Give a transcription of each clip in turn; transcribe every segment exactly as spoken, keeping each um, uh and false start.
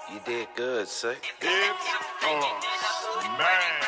You did good, sir. It's a man.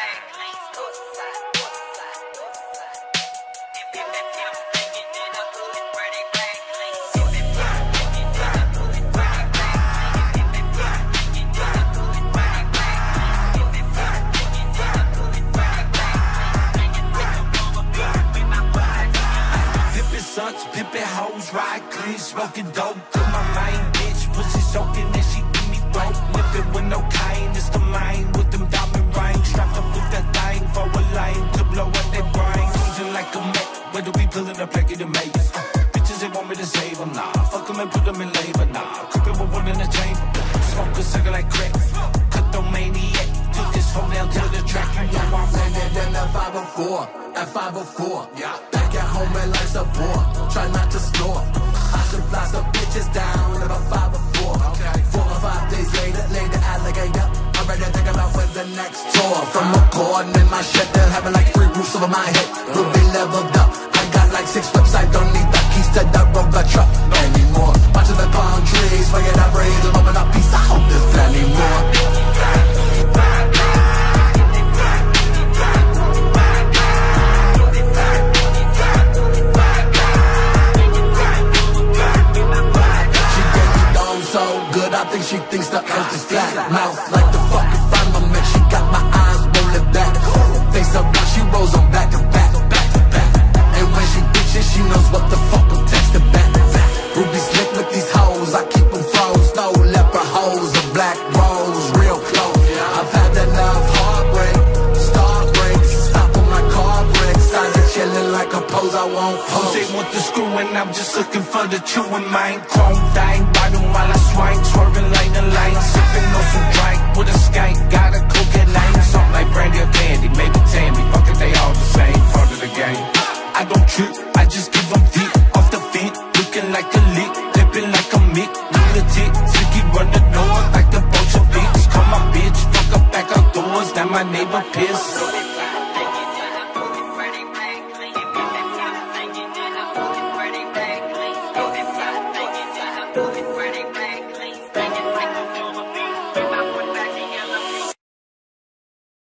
Pimpin' hoes, ride clean, smoking dope. To my main bitch, pussy soaking and she give me throat. Whippin' with no cane, it's the main with them diamond rings. Strapped up with that thing for a lane to blow up their brains. Cruising like a mech, whether we pillin' a pack of the mates. Uh, bitches, they want me to save them, nah. Fuck them and put them in labor, nah. Creepin' with one in the chamber. Smoke a cigarette like crack. Cut the maniac, took this hoe down to the track. You know I'm landed in a five oh four, at five oh four, yeah. Back at home and life's a bore, try not to snore. I should fly some bitches down about five or four. Okay. Four or five days later, lay the alligator. I'm ready to think about when's the next tour. From a corn in my shed, they're having like three roofs over my head. Ruby leveled up, I got like six whips, I don't need the keys to the rover truck anymore. Watching the palm trees, swinging I breathe, I'm open up peace, I hope there's plenty more. I think she thinks the earth is flat. Mouth like the fucking firmament. She got my eyes rolling back. Face up when she rolls on back to back, back to back. And when she bitches, she knows what the fuck I'm texting back. Ruby slick with these hoes, I keep them froze. No leopard hoes, a black rose, real close. I've had enough heartbreak, star breaks. Stop on my car brakes. I just chillin' like a pose I won't pose. They want the screw and I'm just looking for the chewing mine. Chrome thing, bottom while I swing. Swerving lane to lane, sipping on some drink with a skank. Got a cocaine name, something like brandy or candy, maybe Tammy. Fuck it, they all the same, part of the game. I don't trip, I just give them deep off the feet, looking like a lick, dipping like a mick, lunatic. Sticky run the door like the Bolsheviks. Call my bitch, fuck up back outdoors, now my neighbor pissed.